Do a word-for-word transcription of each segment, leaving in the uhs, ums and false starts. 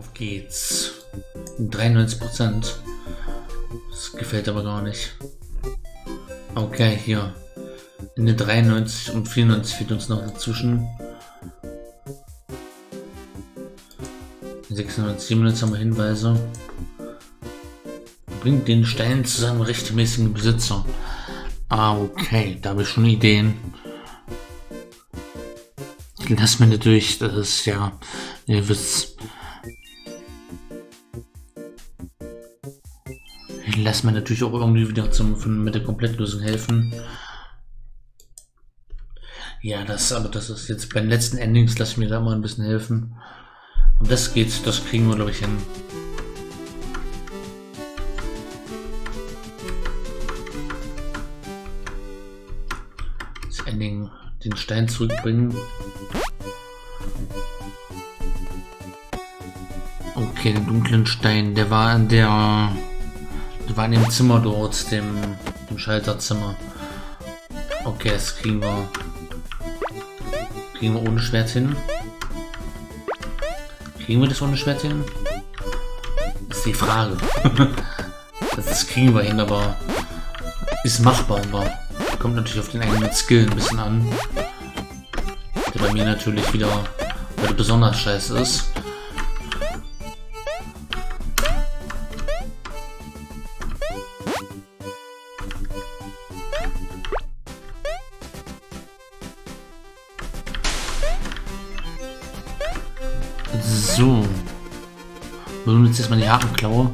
Auf geht's. dreiundneunzig Prozent. Das gefällt aber gar nicht. Okay, hier. In der dreiundneunzig und vierundneunzig fehlt uns noch dazwischen. sechsundneunzig, siebenundneunzig haben wir Hinweise. Bringt den Stein zu seinem rechtmäßigen Besitzer. Ah, okay, da habe ich schon Ideen. Lass mir natürlich, das ist ja, ihr wisst. Lass mir natürlich auch irgendwie wieder zum, von, mit der Komplettlösung helfen. Ja, das, aber das ist jetzt bei den letzten Endings, lass mir da mal ein bisschen helfen. Und das geht, das kriegen wir, glaube ich, hin. Das Ending, den Stein zurückbringen. Okay, den dunklen Stein, der war in der, der war in dem Zimmer dort, dem, dem Schalterzimmer. Okay, das kriegen wir, kriegen wir ohne Schwert hin. Kriegen wir das ohne Schwert hin? Das ist die Frage. das, das kriegen wir hin, aber ist machbar. Aber kommt natürlich auf den eigenen Skill ein bisschen an. Der bei mir natürlich wieder weil besonders scheiße ist. So. Wir benutzen jetzt erstmal die Hakenklaue.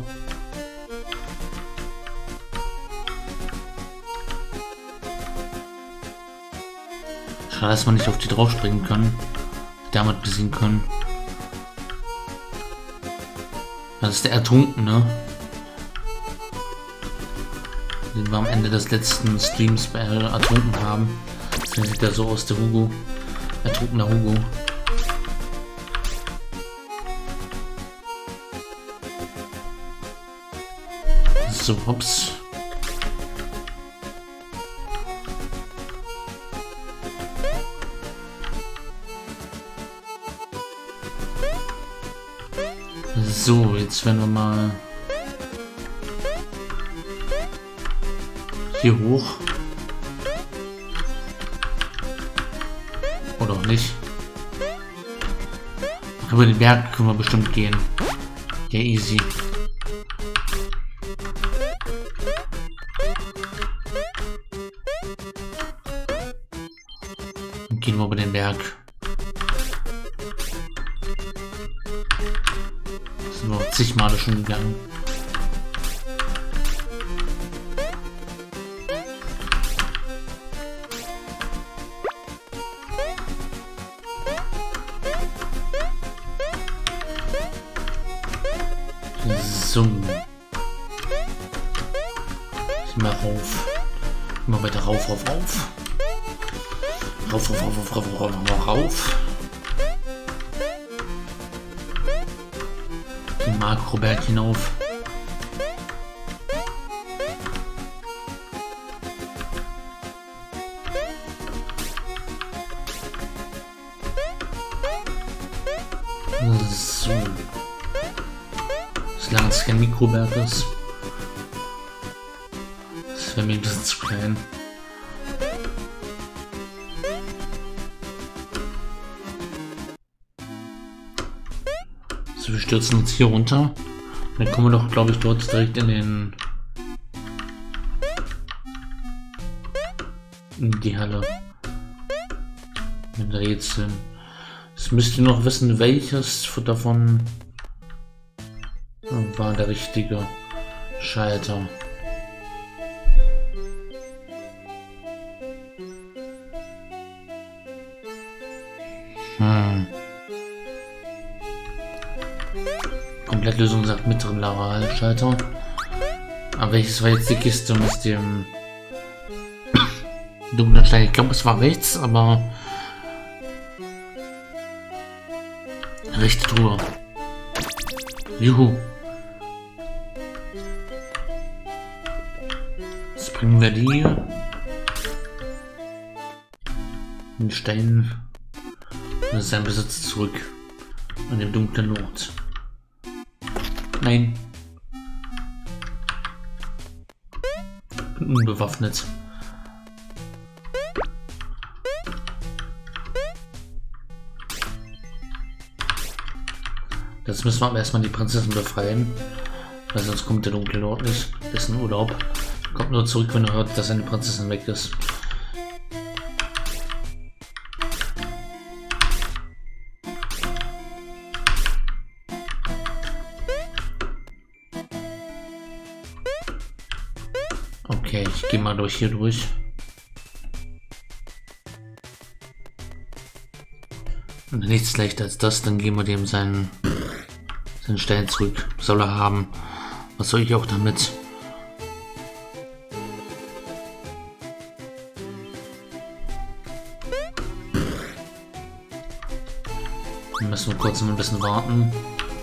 Schade, dass wir nicht auf die drauf springen können. Damit besiegen können. Das ist der Ertrunkene. Den wir am Ende des letzten Streams ertrunken haben. Deswegen sieht er so aus, der Hugo. Ertrunkener Hugo. So, hops. So, jetzt werden wir mal hier hoch. Oder auch nicht. Über den Berg können wir bestimmt gehen. Ja, easy. Gehen wir über den Berg. Sind wir zig Male schon gegangen. So. Ich mach rauf. Immer weiter rauf, rauf, rauf. Rauf, rauf, rauf, rauf, rauf, rauf, rauf. Den Makroberg hinauf. So. Solange es kein Mikroberg ist. Das wäre mir ein bisschen zu klein. Wir stürzen uns hier runter. Dann kommen wir doch, glaube ich, dort direkt in den in die Halle. Mit Rätseln. Jetzt müsst ihr noch wissen, welches davon war der richtige Schalter. Hm. Komplettlösung sagt mittleren Laval-Schalter. Aber welches war jetzt die Kiste mit dem dunklen Stein? Ich glaube, es war rechts, aber rechte Truhe. Juhu. Jetzt bringen wir die den Stein in seinen Besitz zurück an dem dunklen Ort. Nein. Bin unbewaffnet. Jetzt müssen wir aber erstmal die Prinzessin befreien. Weil sonst kommt der dunkle Lord nicht. Das ist ein Urlaub. Kommt nur zurück, wenn er hört, dass seine Prinzessin weg ist. Okay, ich gehe mal durch hier durch. Und nichts leichter als das, dann geben wir dem seinen, seinen Stein zurück. Soll er haben. Was soll ich auch damit? Dann müssen wir kurz ein bisschen warten.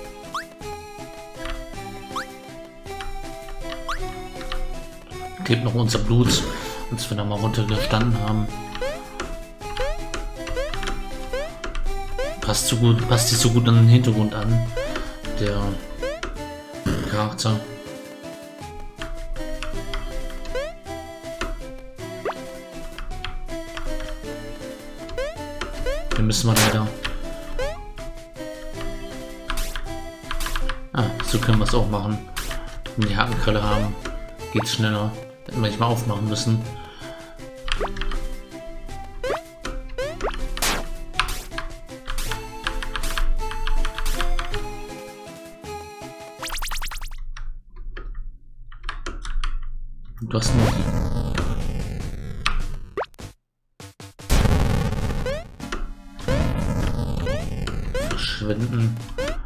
Klebt noch unser Blut, als wir da mal runtergestanden haben. Passt so gut, passt sich so gut an den Hintergrund an, der Charakter. Hier müssen wir leider. Ah, so können wir es auch machen. Wenn wir die Hakenkrelle haben, geht es schneller. Hätten wir nicht mal aufmachen müssen. Du hast nur verschwinden.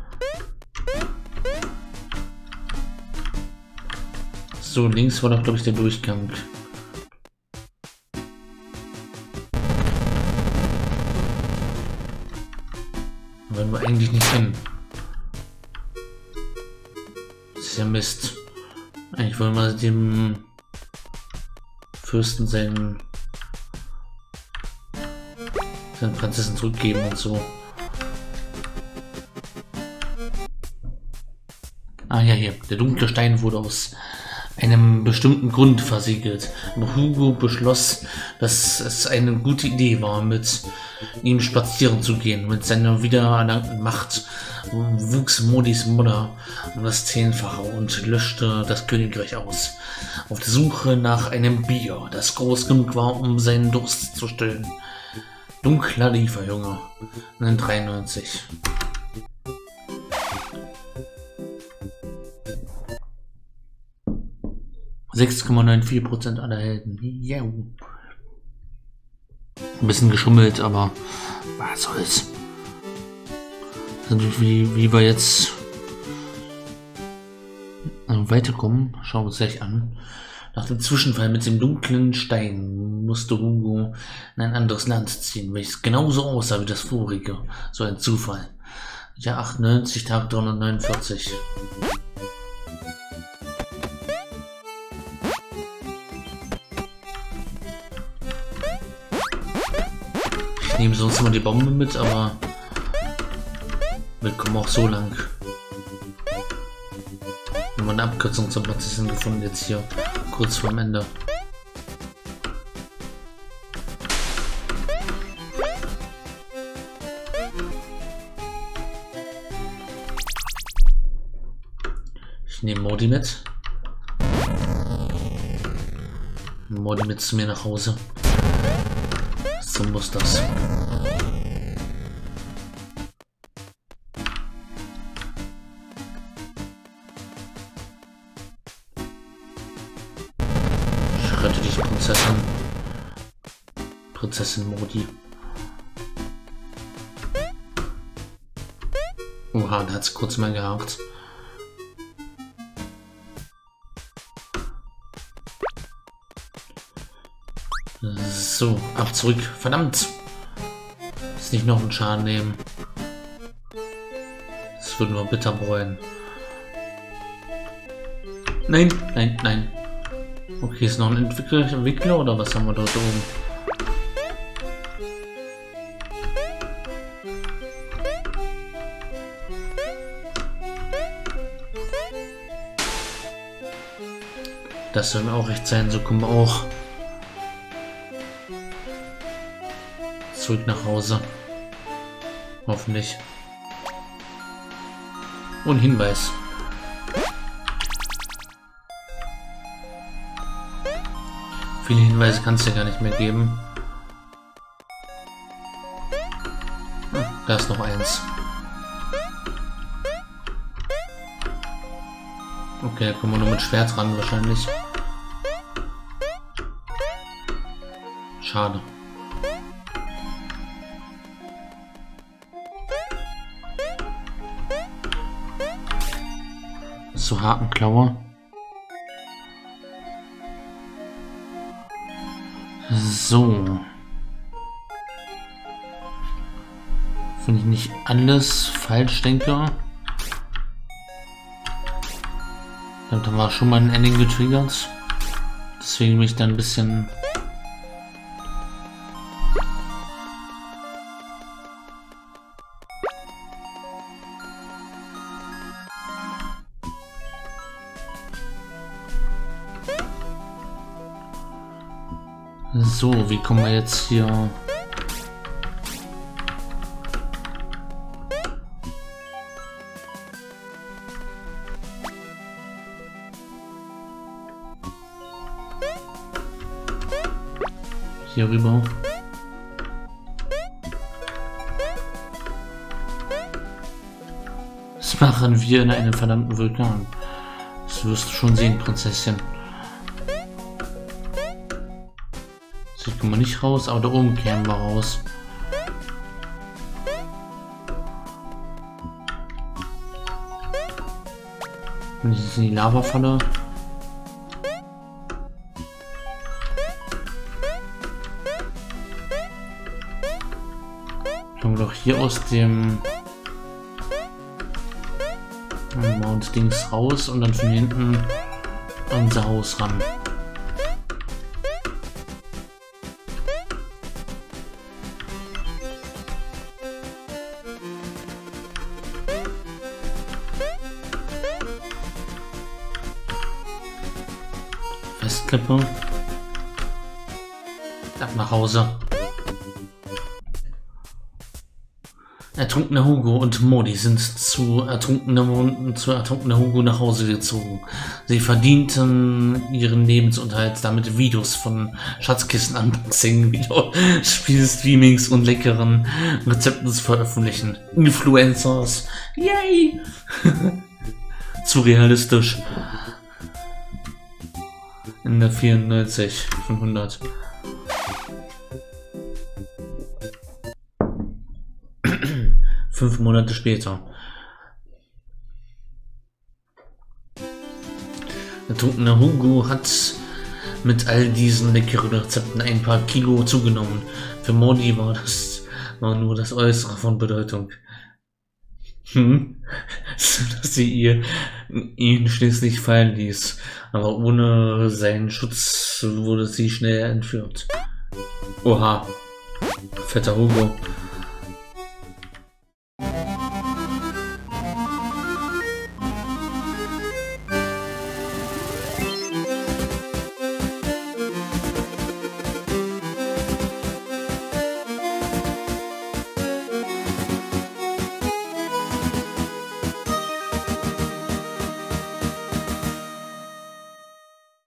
So, links war doch, glaube ich, der Durchgang. Wollen wir eigentlich nicht hin. Das ist ja Mist. Eigentlich wollen wir dem Fürsten seinen, seine Prinzessin zurückgeben und so. Ah ja, hier. Der dunkle Stein wurde aus einem bestimmten Grund versiegelt. Hugo beschloss, dass es eine gute Idee war, mit ihm spazieren zu gehen. Mit seiner wiedererlangten Macht wuchs Modis Mutter um das Zehnfache und löschte das Königreich aus. Auf der Suche nach einem Bier, das groß genug war, um seinen Durst zu stillen. Dunkler Lieferjunge. dreiundneunzig. sechs Komma vierundneunzig Prozent aller Helden. Yeah. Ein bisschen geschummelt, aber was soll's. Wie, wie wir jetzt weiterkommen, schauen wir uns gleich an. Nach dem Zwischenfall mit dem dunklen Stein musste Hugo in ein anderes Land ziehen, welches genauso aussah wie das vorige. So ein Zufall. Ja, achtundneunzig, Tag dreihundertneunundvierzig. Ich nehme sonst immer die Bombe mit, aber wir kommen auch so lang. Wir haben eine Abkürzung zur Prinzessin gefunden, jetzt hier kurz vorm Ende. Ich nehme Modi mit. Modi mit zu mir nach Hause. So muss das. Ich rette dich, Prinzessin. Prinzessin Modi. Oha, da hat es kurz mal gehakt. So, ab zurück. Verdammt! Jetzt nicht noch einen Schaden nehmen. Das würden wir bitter bereuen. Nein, nein, nein. Okay, ist noch ein Entwickler, Entwickler oder was haben wir dort oben? Das soll auch recht sein, so kommen wir auch zurück nach Hause. Hoffentlich. Und Hinweis. Viele Hinweise kann es ja gar nicht mehr geben. Hm, da ist noch eins. Okay, da kommen wir nur mit Schwert ran wahrscheinlich. Schade. So Hakenklaue. So. Wenn ich nicht alles falsch denke. Damit haben wir schon mal ein Ending getriggert. Deswegen bin ich da ein bisschen... So, wie kommen wir jetzt hier... hier rüber? Was machen wir in einem verdammten Vulkan? Das wirst du schon sehen, Prinzessin. Hier kommen wir nicht raus, aber da oben kämen wir raus. Wenn ich jetzt in die Lava falle. Kommen wir doch hier aus dem Mount Dings raus und dann von hinten an unser Haus ran. Festklippe. Ab nach Hause. Ertrunkener Hugo und Modi sind zu ertrunkener, zu ertrunkener Hugo nach Hause gezogen. Sie verdienten ihren Lebensunterhalt damit, Videos von Schatzkissen-Unboxing, Videospiel-Streamings und leckeren Rezepten zu veröffentlichen. Influencers. Yay! Zu realistisch. In der vierundneunzig von hundert. Fünf Monate später. Der trunkene Hugo hat mit all diesen leckeren Rezepten ein paar Kilo zugenommen. Für Modi war das war nur das Äußere von Bedeutung. Hm? Dass sie ihr, ihn schließlich fallen ließ. Aber ohne seinen Schutz wurde sie schnell entführt. Oha. Fetter Hugo.